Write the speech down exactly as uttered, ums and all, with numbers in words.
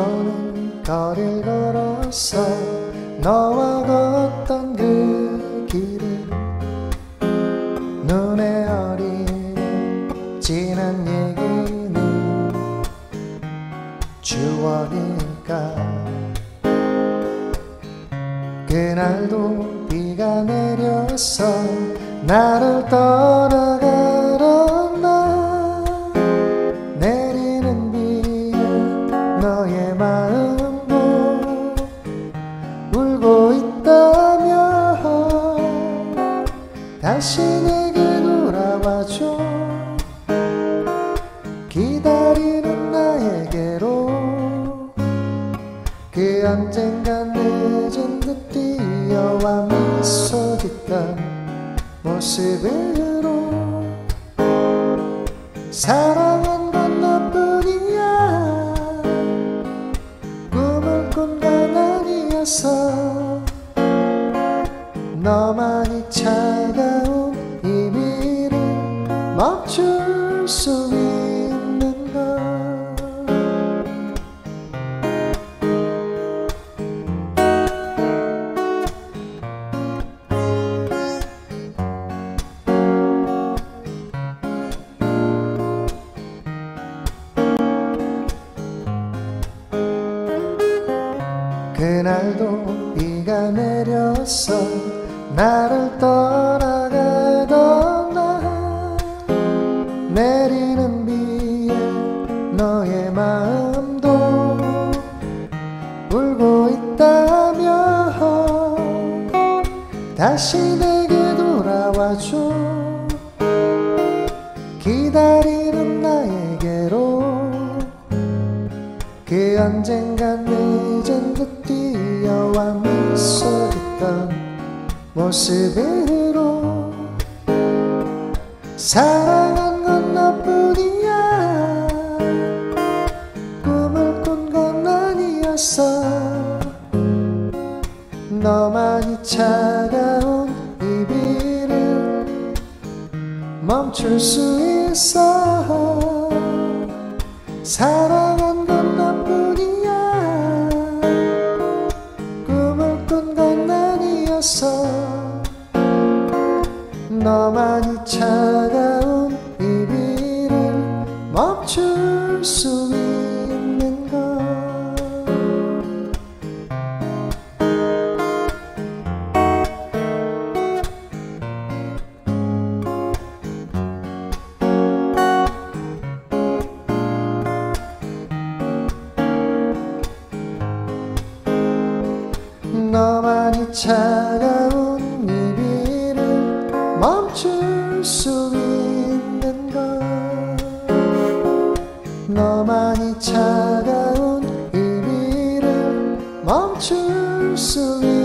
너는 거리를 걸었어. 너와 걷던 그 길을 눈에 어린 지난 얘기는 추억일까. 그날도 비가 내렸어. 나를 떠나가던 날 내리는 비에 너의 마음도 울고 있다면 다시 내게 돌아와줘. 기다리는 나에게로 그 언젠간 늦은 듯 뛰어와 미소 짓던 모습으로. 사랑한 건 너뿐이야. 꿈을 꾼 건 아니었어. 너만이 차가운 이 비를 멈출 수 있는 걸. 그날도 비가 내렸어. 나를 떠나가던 날 내리는 비에 너의 마음도 울고 있다면 다시 내게 돌아와줘. 기다리는 나에게로 그 언젠간 늦은 듯 뛰어와 미소 짓던 모습으로. 사랑한 건 너뿐이야. 꿈을 꾼 건 아니었어. 너만이 차가운 이 비를 멈출 수 있어. 사랑한 건 너뿐이야. 꿈을 꾼 건 아니었어. 너만이 차가운 이 비를 멈출 수 있는 걸. 너만이 차가운 이 비를 멈출 수 있는 걸. 너만이 차가운 이 비를 멈출 수 있는 걸.